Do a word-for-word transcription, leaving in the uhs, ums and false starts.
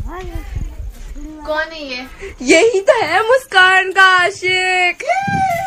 कौन है ये? यही तो है मुस्कान का आशिक।